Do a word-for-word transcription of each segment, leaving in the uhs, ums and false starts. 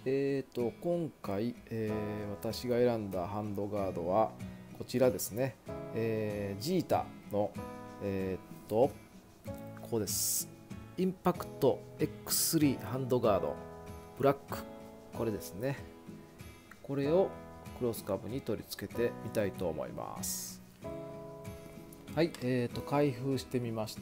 えーと今回、えー私が選んだハンドガードはこちらですね、えージータのえーっとここです。インパクト エックススリー ハンドガードブラック、これですね。これをクロスカブに取り付けてみたいと思います。はい、えーと開封してみました。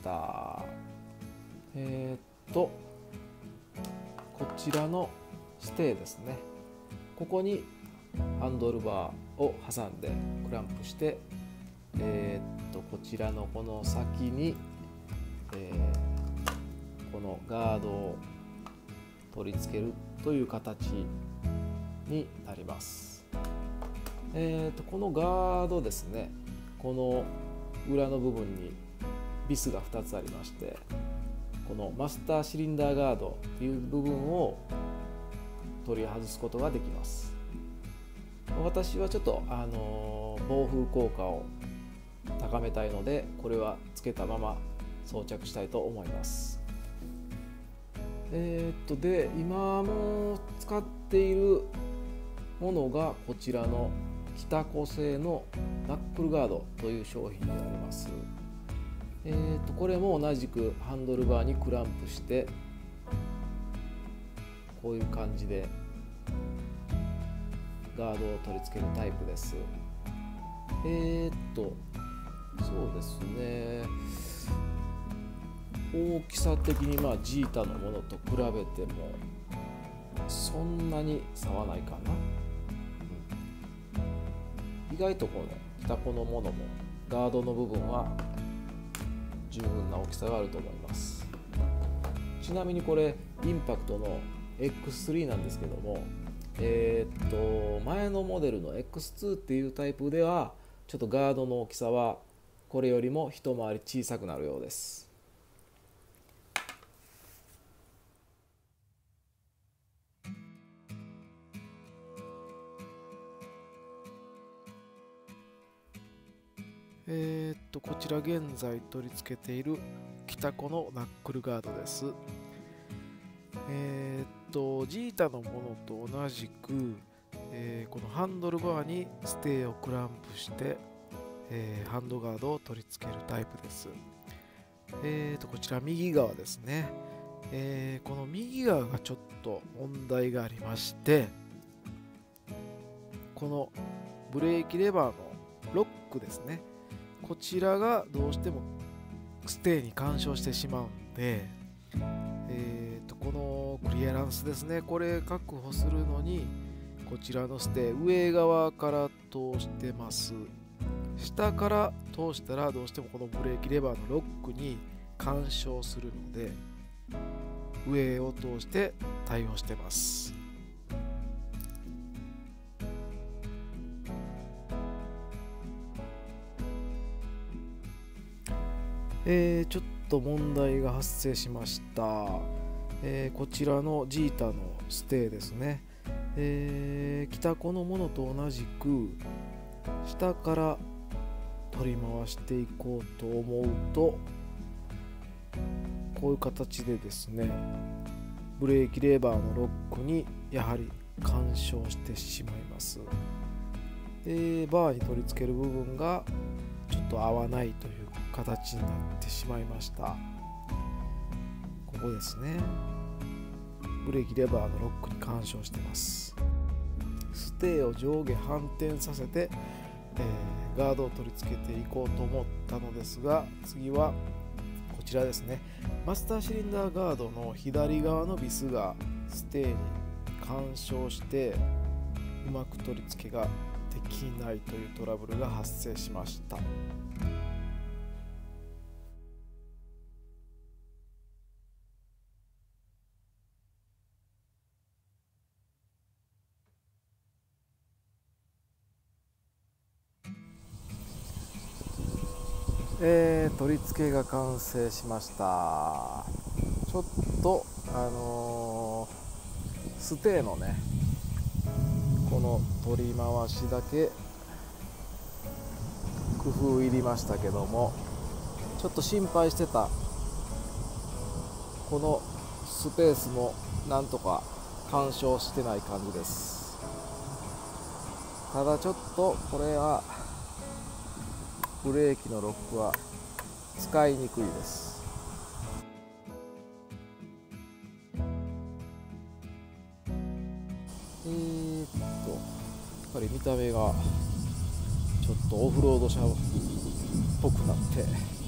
えーっとこちらのステーですね。ここにハンドルバーを挟んでクランプして、えーっとこちらのこの先に、えーこのガードを取り付けるという形になります。えー、とこのガードですね、この裏の部分にビスがふたつありまして、このマスターシリンダーガードという部分を取り外すことができます。私はちょっと、あのー、防風効果を高めたいので、これはつけたまま装着したいと思います。えー、っとで今も使っているものがこちらの北コ製のナックルガードという商品になります。えー、とこれも同じくハンドルバーにクランプしてこういう感じでガードを取り付けるタイプです。えー、っとそうですね、大きさ的にまあジータのものと比べてもそんなに差はないかな、うん、意外とこの北コのものもガードの部分は十分な大きさがあると思います。ちなみにこれインパクトの エックススリー なんですけども、えー、っと前のモデルの エックスツー っていうタイプではちょっとガードの大きさはこれよりも一回り小さくなるようです。えー、っとこちら現在取り付けている北コのナックルガードです。えー、っとジータのものと同じく、えーこのハンドルバーにステーをクランプして、えーハンドガードを取り付けるタイプです。えー、とこちら右側ですね。えーこの右側がちょっと問題がありまして、このブレーキレバーのロックですね、こちらがどうしてもステーに干渉してしまうんで、えー、とこのクリアランスですね、これ確保するのにこちらのステー上側から通してます。下から通したらどうしてもこのブレーキレバーのロックに干渉するので上を通して対応してます。えー、ちょっと問題が発生しました。えーこちらのジータのステーですね、えー北コのものと同じく下から取り回していこうと思うとこういう形でですね、ブレーキレバーのロックにやはり干渉してしまいます。でバーに取り付ける部分がちょっと合わないという形になってしまいました。ここですね、ブレーキレバーのロックに干渉してます。ステーを上下反転させて、えーガードを取り付けていこうと思ったのですが、次はこちらですね、マスターシリンダーガードの左側のビスがステーに干渉してうまく取り付けができないというトラブルが発生しました。えー、取り付けが完成しました。ちょっとあのーステーのねこの取り回しだけ工夫いりましたけども、ちょっと心配してたこのスペースもなんとか干渉してない感じです。ただちょっとこれはブレーキのロックは使いにくいです。えーっとやっぱり見た目がちょっとオフロード車っぽくなって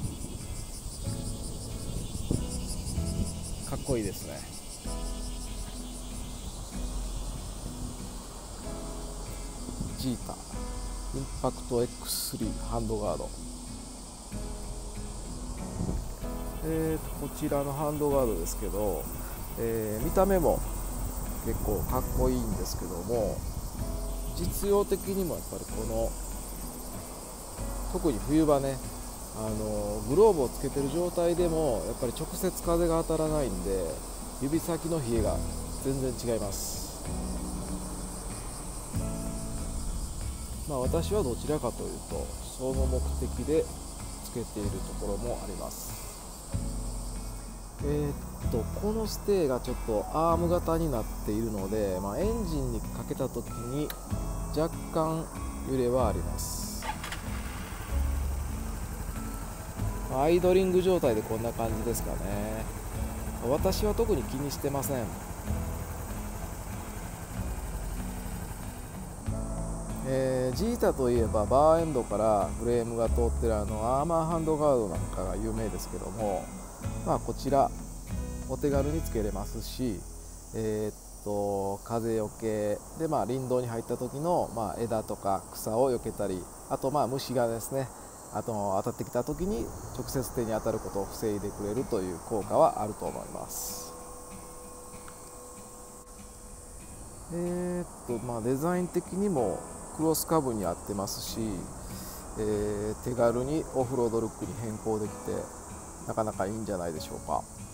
かっこいいですね。ジータインパクト エックススリー ハンドガード。えー、こちらのハンドガードですけど、えー、見た目も結構かっこいいんですけども、実用的にもやっぱりこの特に冬場ね、あのグローブをつけてる状態でもやっぱり直接風が当たらないんで、指先の冷えが全然違います。まあ私はどちらかというとその目的でつけているところもあります。えー、っとこのステーがちょっとアーム型になっているので、まあ、エンジンにかけた時に若干揺れはあります。アイドリング状態でこんな感じですかね。私は特に気にしてません。えー、ジータといえばバーエンドからフレームが通ってるあのアーマーハンドガードなんかが有名ですけども、まあ、こちらお手軽につけれますし、えー、っと風よけで、まあ、林道に入った時の、まあ、枝とか草をよけたり、あとまあ虫がですねあと当たってきた時に直接手に当たることを防いでくれるという効果はあると思います。えー、っとまあデザイン的にもクロスカブに合ってますし、えー、手軽にオフロードルックに変更できてなかなかいいんじゃないでしょうか。